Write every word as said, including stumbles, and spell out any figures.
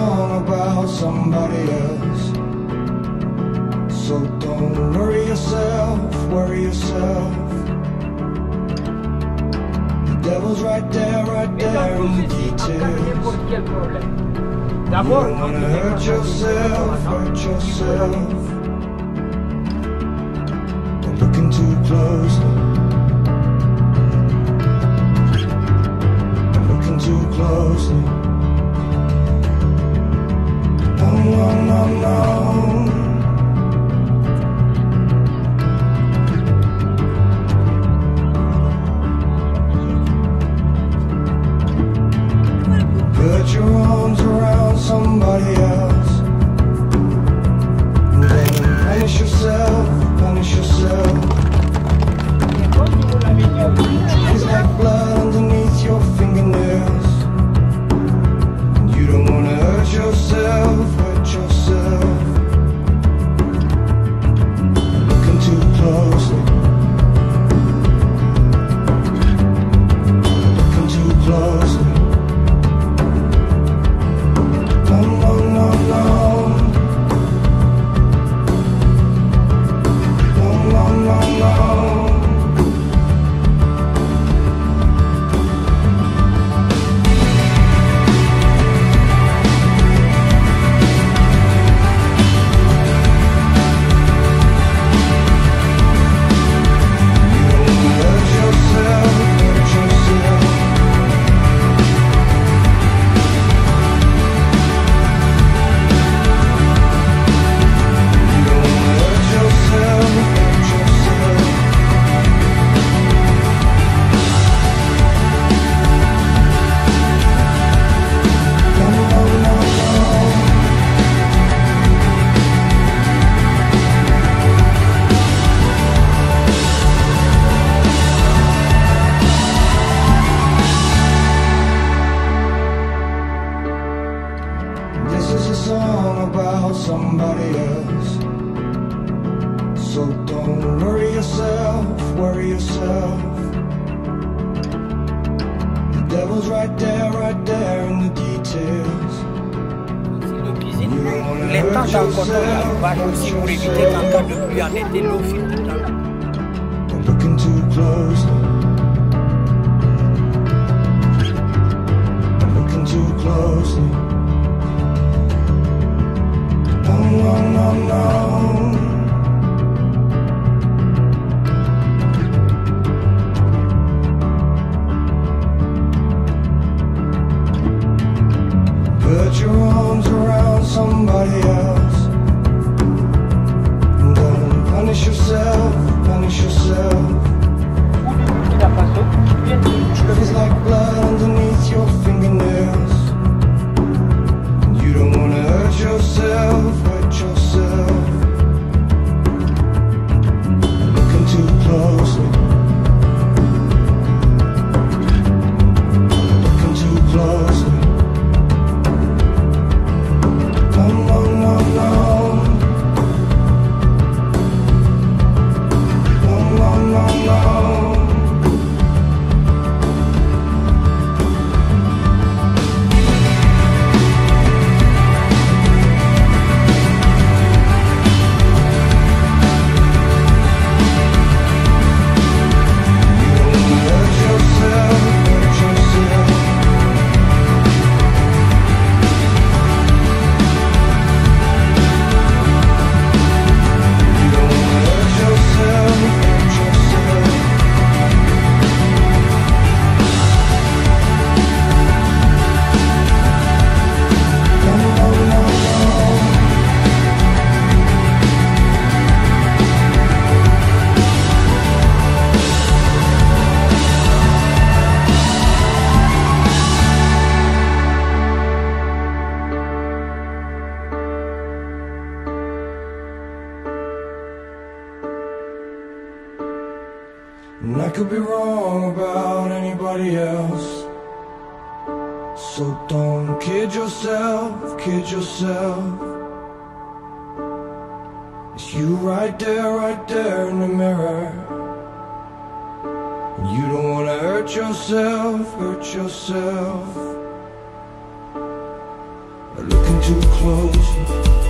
song about somebody else. So don't worry yourself, worry yourself. The devil's right there, right there in the details. You don't wanna hurt yourself, hurt yourself. Don't looking too closely. Don't looking too closely. No, no, no, no. Put your arms around somebody else, and then punish yourself, punish yourself. It's like blood underneath your fingernails, and you don't wanna hurt yourself, hurt yourself. Looking too closely, looking too closely. No, no, no, no. No, no, no, no. This is a song about somebody else. So don't worry yourself, worry yourself. The devil's right there, right there in the details. Les temps d'encontre va aussi pour éviter qu'en cas de pluie en été, l'eau filtre dans la... Don't looking too closely. Don't looking too closely. No, no, no, no. Put your arms around somebody else, and then punish yourself, punish yourself. It's like blood underneath your fingernails, and you don't wanna hurt yourself, hurt yourself. Looking too closely, looking too closely. No, no, no, no. No, no, no, no. And I could be wrong about anybody else, so don't kid yourself, kid yourself. It's you right there, right there in the mirror. And you don't wanna hurt yourself, hurt yourself. looking too close.